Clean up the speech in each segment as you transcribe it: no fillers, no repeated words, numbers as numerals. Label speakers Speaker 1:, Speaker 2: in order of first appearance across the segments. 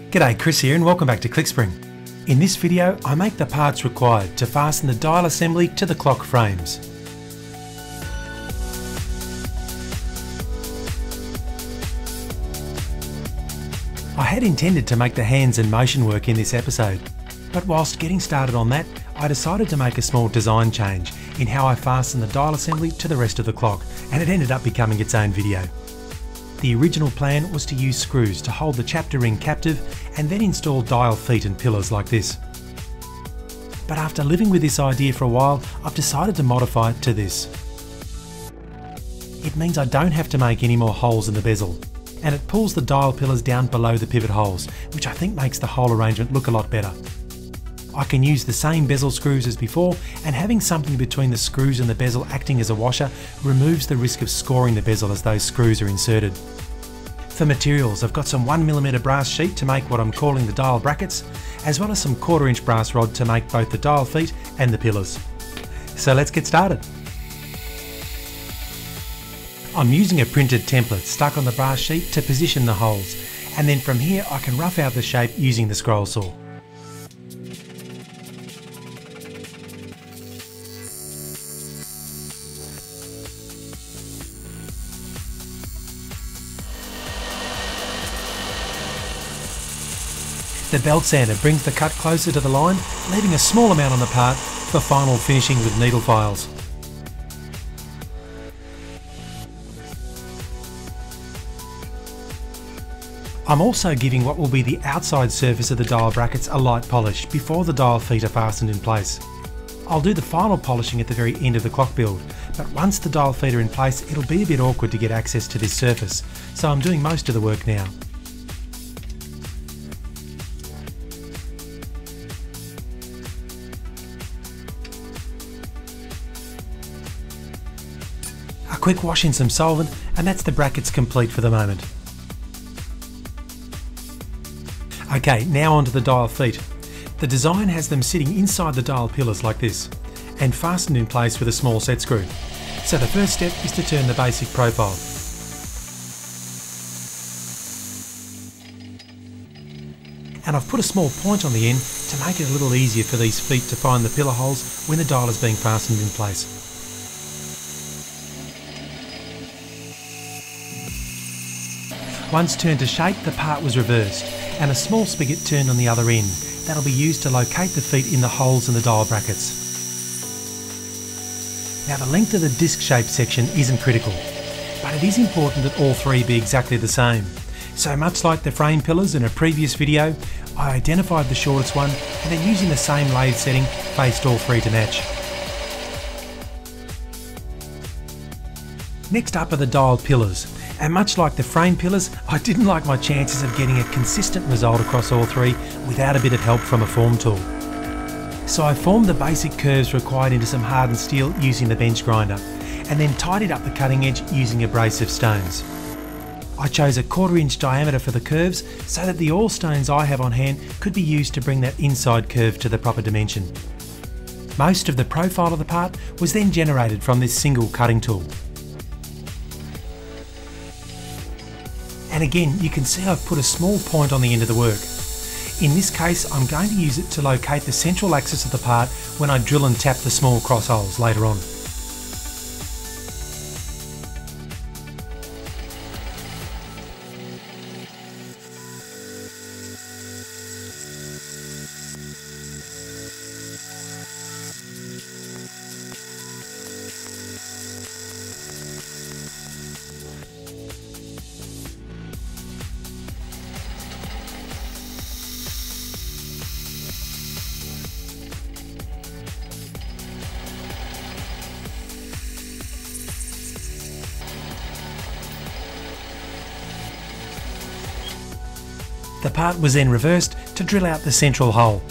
Speaker 1: G'day, Chris here and welcome back to Clickspring. In this video I make the parts required to fasten the dial assembly to the clock frames. I had intended to make the hands and motion work in this episode, but whilst getting started on that, I decided to make a small design change in how I fasten the dial assembly to the rest of the clock, and it ended up becoming its own video. The original plan was to use screws to hold the chapter ring captive and then install dial feet and pillars like this. But after living with this idea for a while, I've decided to modify it to this. It means I don't have to make any more holes in the bezel, and it pulls the dial pillars down below the pivot holes, which I think makes the whole arrangement look a lot better. I can use the same bezel screws as before, and having something between the screws and the bezel acting as a washer removes the risk of scoring the bezel as those screws are inserted. For materials, I've got some 1mm brass sheet to make what I'm calling the dial brackets, as well as some 1/4 inch brass rod to make both the dial feet and the pillars. So let's get started. I'm using a printed template stuck on the brass sheet to position the holes, and then from here I can rough out the shape using the scroll saw. The belt sander brings the cut closer to the line, leaving a small amount on the part for final finishing with needle files. I'm also giving what will be the outside surface of the dial brackets a light polish before the dial feet are fastened in place. I'll do the final polishing at the very end of the clock build, but once the dial feet are in place it'll be a bit awkward to get access to this surface, so I'm doing most of the work now. A quick wash in some solvent and that's the brackets complete for the moment. Okay, now onto the dial feet. The design has them sitting inside the dial pillars like this and fastened in place with a small set screw. So the first step is to turn the basic profile. And I've put a small point on the end to make it a little easier for these feet to find the pillar holes when the dial is being fastened in place. Once turned to shape, the part was reversed and a small spigot turned on the other end that'll be used to locate the feet in the holes in the dial brackets. Now the length of the disc-shaped section isn't critical, but it is important that all three be exactly the same. So much like the frame pillars in a previous video, I identified the shortest one and then using the same lathe setting, faced all three to match. Next up are the dial pillars. And much like the frame pillars, I didn't like my chances of getting a consistent result across all three without a bit of help from a form tool. So I formed the basic curves required into some hardened steel using the bench grinder, and then tidied up the cutting edge using abrasive stones. I chose a 1/4 inch diameter for the curves so that the oilstones I have on hand could be used to bring that inside curve to the proper dimension. Most of the profile of the part was then generated from this single cutting tool. And again, you can see I've put a small point on the end of the work. In this case, I'm going to use it to locate the central axis of the part when I drill and tap the small cross holes later on. The part was then reversed to drill out the central hole.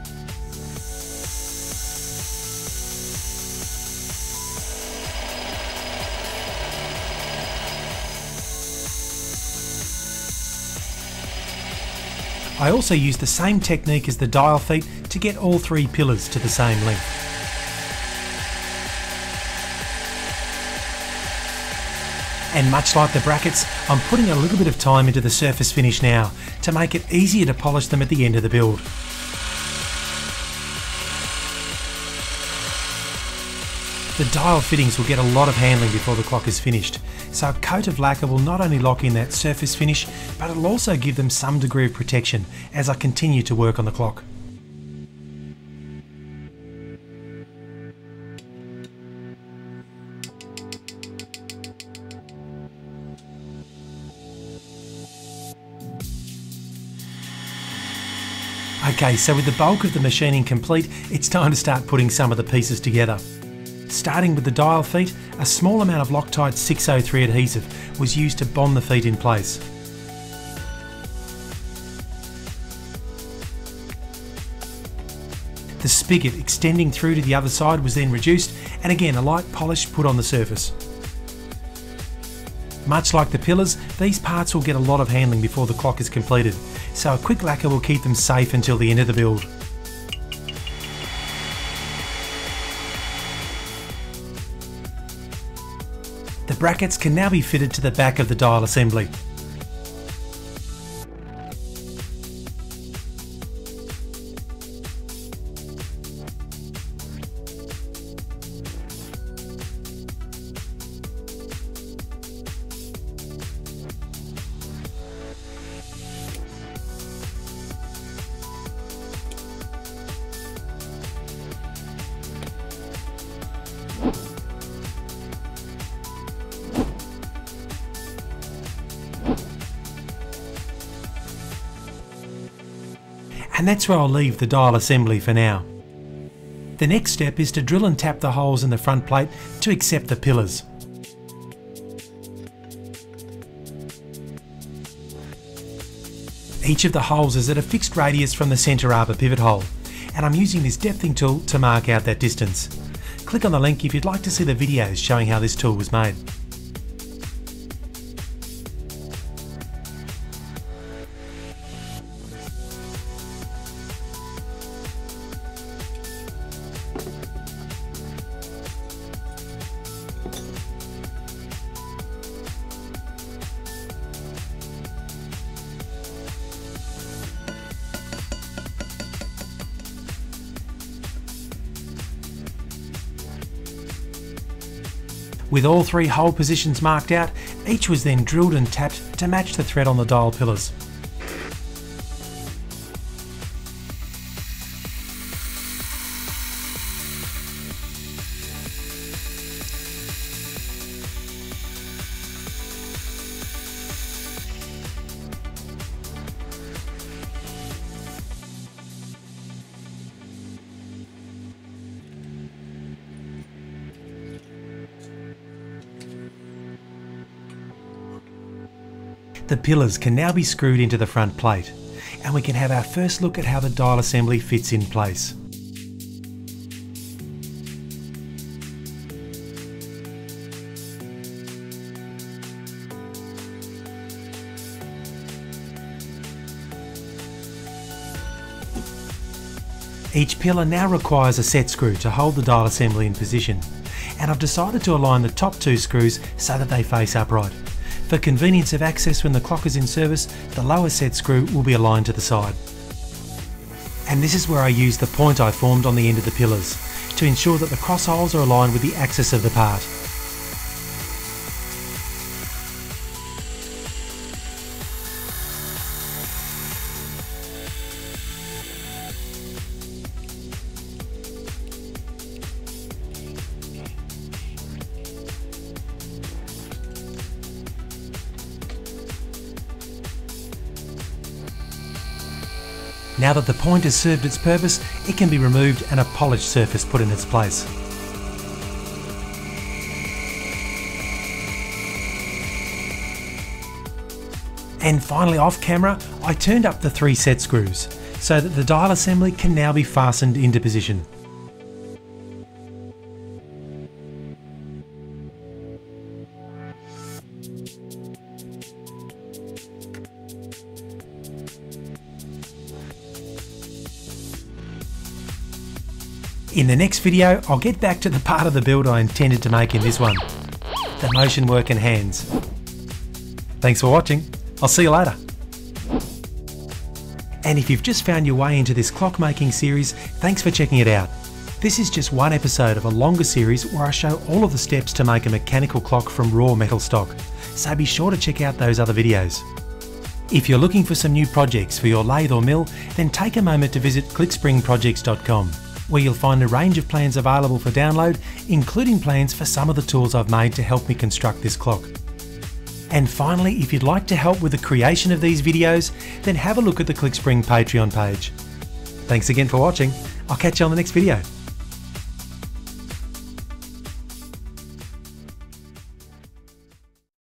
Speaker 1: I also used the same technique as the dial feet to get all three pillars to the same length. And much like the brackets, I'm putting a little bit of time into the surface finish now to make it easier to polish them at the end of the build. The dial fittings will get a lot of handling before the clock is finished, so a coat of lacquer will not only lock in that surface finish, but it'll also give them some degree of protection as I continue to work on the clock. Okay, so with the bulk of the machining complete, it's time to start putting some of the pieces together. Starting with the dial feet, a small amount of Loctite 603 adhesive was used to bond the feet in place. The spigot extending through to the other side was then reduced, and again a light polish put on the surface. Much like the pillars, these parts will get a lot of handling before the clock is completed, so a quick lacquer will keep them safe until the end of the build. The brackets can now be fitted to the back of the dial assembly. And that's where I'll leave the dial assembly for now. The next step is to drill and tap the holes in the front plate to accept the pillars. Each of the holes is at a fixed radius from the centre arbor pivot hole, and I'm using this depthing tool to mark out that distance. Click on the link if you'd like to see the videos showing how this tool was made. With all three hole positions marked out, each was then drilled and tapped to match the thread on the dial pillars. The pillars can now be screwed into the front plate, and we can have our first look at how the dial assembly fits in place. Each pillar now requires a set screw to hold the dial assembly in position, and I've decided to align the top two screws so that they face upright. For convenience of access when the clock is in service, the lower set screw will be aligned to the side. And this is where I use the point I formed on the end of the pillars to ensure that the cross holes are aligned with the axis of the part. Now that the point has served its purpose, it can be removed and a polished surface put in its place. And finally, off camera, I turned up the 3 set screws so that the dial assembly can now be fastened into position. In the next video, I'll get back to the part of the build I intended to make in this one. the motion work and hands. Thanks for watching. I'll see you later. And if you've just found your way into this clockmaking series, thanks for checking it out. This is just one episode of a longer series where I show all of the steps to make a mechanical clock from raw metal stock, so be sure to check out those other videos. If you're looking for some new projects for your lathe or mill, then take a moment to visit clickspringprojects.com, where you'll find a range of plans available for download, including plans for some of the tools I've made to help me construct this clock. And finally, if you'd like to help with the creation of these videos, then have a look at the Clickspring Patreon page. Thanks again for watching. I'll catch you on the next video.